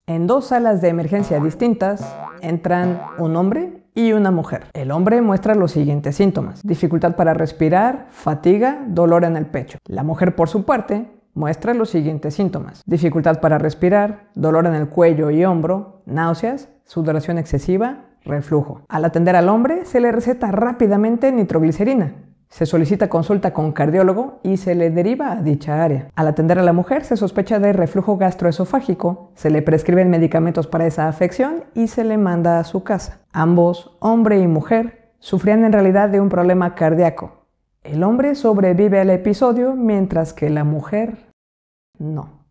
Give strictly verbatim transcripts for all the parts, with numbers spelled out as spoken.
En dos salas de emergencia distintas entran un hombre y una mujer. El hombre muestra los siguientes síntomas: dificultad para respirar, fatiga, dolor en el pecho. La mujer, por su parte, muestra los siguientes síntomas: dificultad para respirar, dolor en el cuello y hombro, náuseas, sudoración excesiva, reflujo. Al atender al hombre, se le receta rápidamente nitroglicerina. Se solicita consulta con cardiólogo y se le deriva a dicha área. Al atender a la mujer, se sospecha de reflujo gastroesofágico, se le prescriben medicamentos para esa afección y se le manda a su casa. Ambos, hombre y mujer, sufrían en realidad de un problema cardíaco. El hombre sobrevive al episodio, mientras que la mujer no.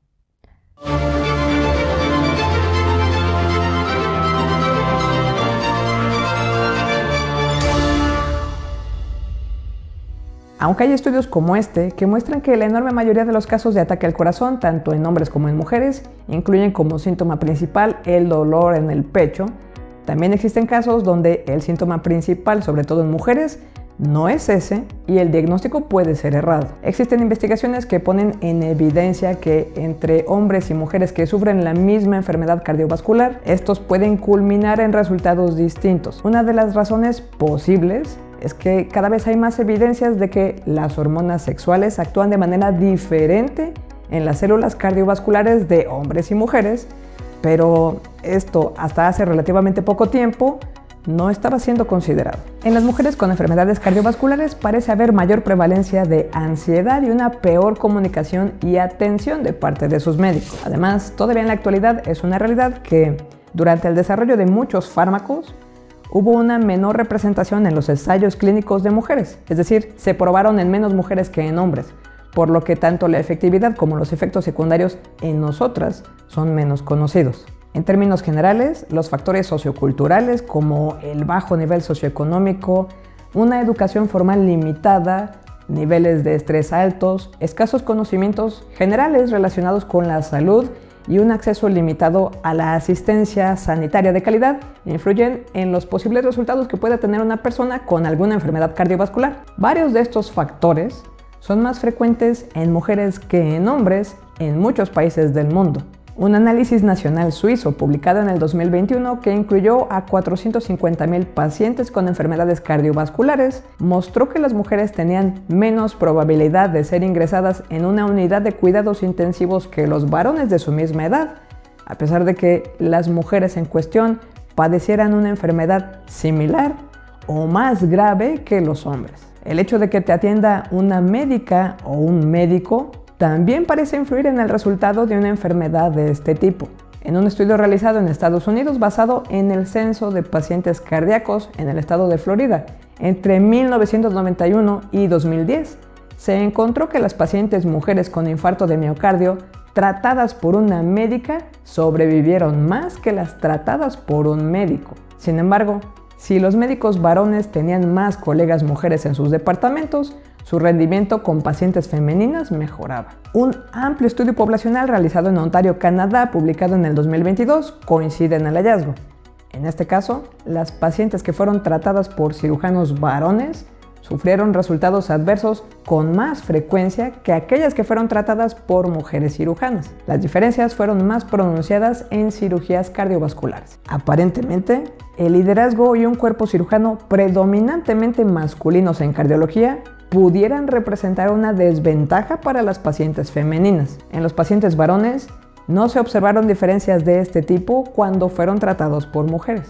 Aunque hay estudios como este que muestran que la enorme mayoría de los casos de ataque al corazón, tanto en hombres como en mujeres, incluyen como síntoma principal el dolor en el pecho, también existen casos donde el síntoma principal, sobre todo en mujeres, no es ese y el diagnóstico puede ser errado. Existen investigaciones que ponen en evidencia que entre hombres y mujeres que sufren la misma enfermedad cardiovascular, estos pueden culminar en resultados distintos. Una de las razones posibles es que cada vez hay más evidencias de que las hormonas sexuales actúan de manera diferente en las células cardiovasculares de hombres y mujeres, pero esto hasta hace relativamente poco tiempo no estaba siendo considerado. En las mujeres con enfermedades cardiovasculares parece haber mayor prevalencia de ansiedad y una peor comunicación y atención de parte de sus médicos. Además, todavía en la actualidad es una realidad que durante el desarrollo de muchos fármacos hubo una menor representación en los ensayos clínicos de mujeres, es decir, se probaron en menos mujeres que en hombres, por lo que tanto la efectividad como los efectos secundarios en nosotras son menos conocidos. En términos generales, los factores socioculturales como el bajo nivel socioeconómico, una educación formal limitada, niveles de estrés altos, escasos conocimientos generales relacionados con la salud y un acceso limitado a la asistencia sanitaria de calidad influyen en los posibles resultados que pueda tener una persona con alguna enfermedad cardiovascular. Varios de estos factores son más frecuentes en mujeres que en hombres en muchos países del mundo. Un análisis nacional suizo publicado en el dos mil veintiuno que incluyó a cuatrocientos cincuenta mil pacientes con enfermedades cardiovasculares mostró que las mujeres tenían menos probabilidad de ser ingresadas en una unidad de cuidados intensivos que los varones de su misma edad, a pesar de que las mujeres en cuestión padecieran una enfermedad similar o más grave que los hombres. El hecho de que te atienda una médica o un médico también parece influir en el resultado de una enfermedad de este tipo. En un estudio realizado en Estados Unidos basado en el censo de pacientes cardíacos en el estado de Florida, entre mil novecientos noventa y uno y dos mil diez, se encontró que las pacientes mujeres con infarto de miocardio tratadas por una médica sobrevivieron más que las tratadas por un médico. Sin embargo, si los médicos varones tenían más colegas mujeres en sus departamentos, su rendimiento con pacientes femeninas mejoraba. Un amplio estudio poblacional realizado en Ontario, Canadá, publicado en el dos mil veintidós, coincide en el hallazgo. En este caso, las pacientes que fueron tratadas por cirujanos varones sufrieron resultados adversos con más frecuencia que aquellas que fueron tratadas por mujeres cirujanas. Las diferencias fueron más pronunciadas en cirugías cardiovasculares. Aparentemente, el liderazgo y un cuerpo cirujano predominantemente masculinos en cardiología pudieran representar una desventaja para las pacientes femeninas. En los pacientes varones no se observaron diferencias de este tipo cuando fueron tratados por mujeres.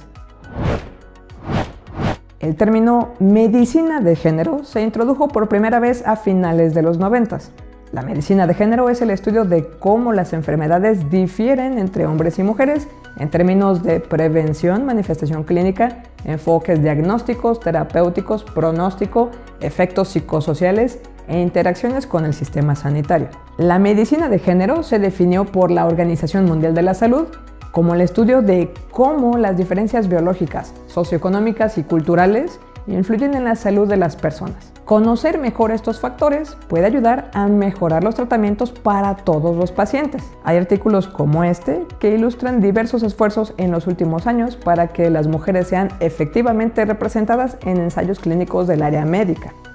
El término medicina de género se introdujo por primera vez a finales de los noventas. La medicina de género es el estudio de cómo las enfermedades difieren entre hombres y mujeres en términos de prevención, manifestación clínica, enfoques diagnósticos, terapéuticos, pronóstico, efectos psicosociales e interacciones con el sistema sanitario. La medicina de género se definió por la Organización Mundial de la Salud como el estudio de cómo las diferencias biológicas, socioeconómicas y culturales influyen en la salud de las personas. Conocer mejor estos factores puede ayudar a mejorar los tratamientos para todos los pacientes. Hay artículos como este que ilustran diversos esfuerzos en los últimos años para que las mujeres sean efectivamente representadas en ensayos clínicos del área médica.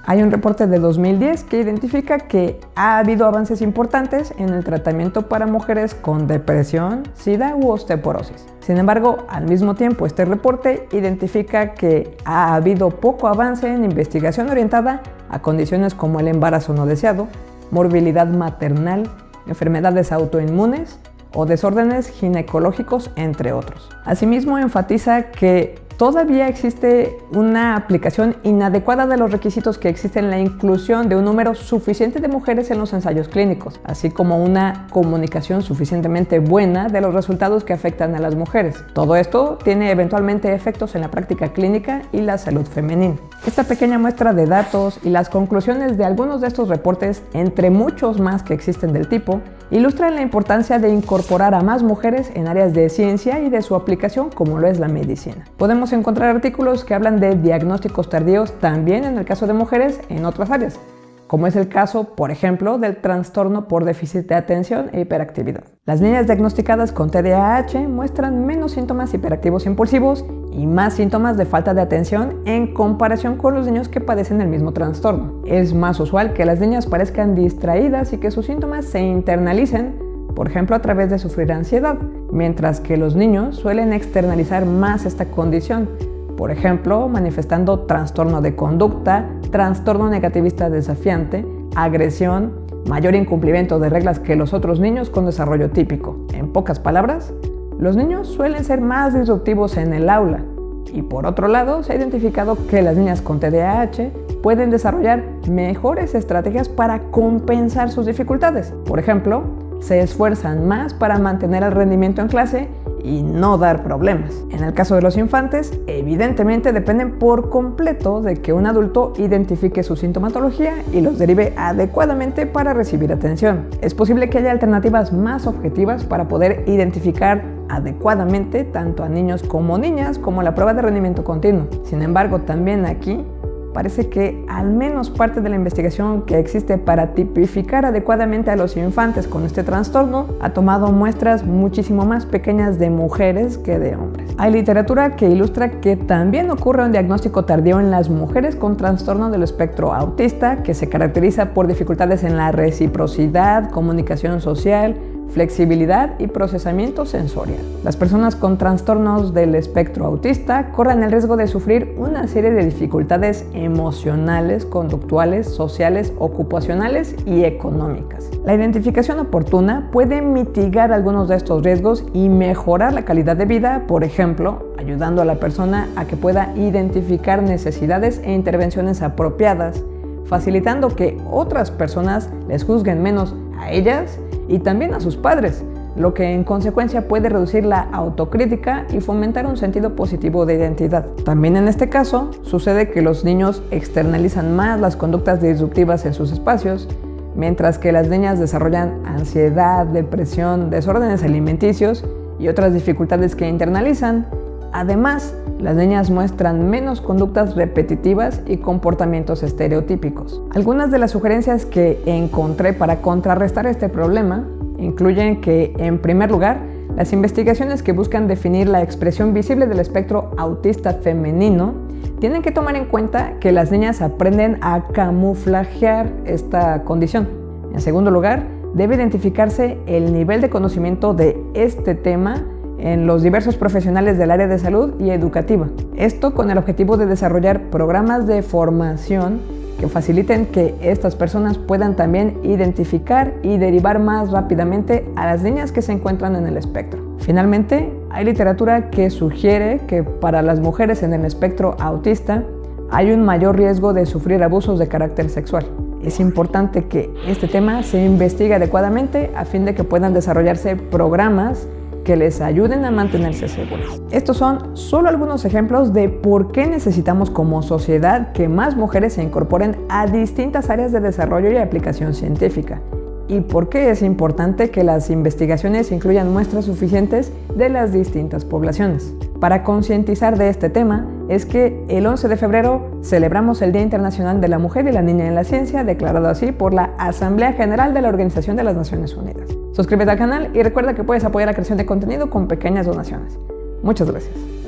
Hay un reporte de dos mil diez que identifica que ha habido avances importantes en el tratamiento para mujeres con depresión, SIDA u osteoporosis. Sin embargo, al mismo tiempo, este reporte identifica que ha habido poco avance en investigación orientada a condiciones como el embarazo no deseado, morbilidad maternal, enfermedades autoinmunes o desórdenes ginecológicos, entre otros. Asimismo, enfatiza que todavía existe una aplicación inadecuada de los requisitos que existen en la inclusión de un número suficiente de mujeres en los ensayos clínicos, así como una comunicación suficientemente buena de los resultados que afectan a las mujeres. Todo esto tiene eventualmente efectos en la práctica clínica y la salud femenina. Esta pequeña muestra de datos y las conclusiones de algunos de estos reportes, entre muchos más que existen del tipo, ilustran la importancia de incorporar a más mujeres en áreas de ciencia y de su aplicación como lo es la medicina. Podemos encontrar artículos que hablan de diagnósticos tardíos también en el caso de mujeres en otras áreas, como es el caso, por ejemplo, del trastorno por déficit de atención e hiperactividad. Las niñas diagnosticadas con T D A H muestran menos síntomas hiperactivos impulsivos y más síntomas de falta de atención en comparación con los niños que padecen el mismo trastorno. Es más usual que las niñas parezcan distraídas y que sus síntomas se internalicen, por ejemplo, a través de sufrir ansiedad, mientras que los niños suelen externalizar más esta condición, por ejemplo, manifestando trastorno de conducta, trastorno negativista desafiante, agresión, mayor incumplimiento de reglas que los otros niños con desarrollo típico. En pocas palabras, los niños suelen ser más disruptivos en el aula y por otro lado se ha identificado que las niñas con T D A H pueden desarrollar mejores estrategias para compensar sus dificultades. Por ejemplo, se esfuerzan más para mantener el rendimiento en clase y no dar problemas. En el caso de los infantes, evidentemente dependen por completo de que un adulto identifique su sintomatología y los derive adecuadamente para recibir atención. Es posible que haya alternativas más objetivas para poder identificar adecuadamente tanto a niños como niñas como la prueba de rendimiento continuo. Sin embargo, también aquí parece que al menos parte de la investigación que existe para tipificar adecuadamente a los infantes con este trastorno ha tomado muestras muchísimo más pequeñas de mujeres que de hombres. Hay literatura que ilustra que también ocurre un diagnóstico tardío en las mujeres con trastorno del espectro autista, que se caracteriza por dificultades en la reciprocidad, comunicación social, flexibilidad y procesamiento sensorial. Las personas con trastornos del espectro autista corren el riesgo de sufrir una serie de dificultades emocionales, conductuales, sociales, ocupacionales y económicas. La identificación oportuna puede mitigar algunos de estos riesgos y mejorar la calidad de vida, por ejemplo, ayudando a la persona a que pueda identificar necesidades e intervenciones apropiadas, facilitando que otras personas les juzguen menos a ellas y también a sus padres, lo que en consecuencia puede reducir la autocrítica y fomentar un sentido positivo de identidad. También en este caso, sucede que los niños externalizan más las conductas disruptivas en sus espacios, mientras que las niñas desarrollan ansiedad, depresión, desórdenes alimenticios y otras dificultades que internalizan. Además, las niñas muestran menos conductas repetitivas y comportamientos estereotípicos. Algunas de las sugerencias que encontré para contrarrestar este problema incluyen que, en primer lugar, las investigaciones que buscan definir la expresión visible del espectro autista femenino tienen que tomar en cuenta que las niñas aprenden a camuflajear esta condición. En segundo lugar, debe identificarse el nivel de conocimiento de este tema en los diversos profesionales del área de salud y educativa. Esto con el objetivo de desarrollar programas de formación que faciliten que estas personas puedan también identificar y derivar más rápidamente a las niñas que se encuentran en el espectro. Finalmente, hay literatura que sugiere que para las mujeres en el espectro autista hay un mayor riesgo de sufrir abusos de carácter sexual. Es importante que este tema se investigue adecuadamente a fin de que puedan desarrollarse programas que les ayuden a mantenerse seguros. Estos son solo algunos ejemplos de por qué necesitamos como sociedad que más mujeres se incorporen a distintas áreas de desarrollo y aplicación científica, y por qué es importante que las investigaciones incluyan muestras suficientes de las distintas poblaciones. Para concientizar de este tema es que el once de febrero celebramos el Día Internacional de la Mujer y la Niña en la Ciencia, declarado así por la Asamblea General de la Organización de las Naciones Unidas. Suscríbete al canal y recuerda que puedes apoyar la creación de contenido con pequeñas donaciones. Muchas gracias.